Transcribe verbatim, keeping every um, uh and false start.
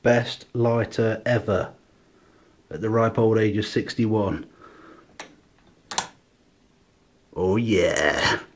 best lighter ever at the ripe old age of sixty-one. Oh yeah.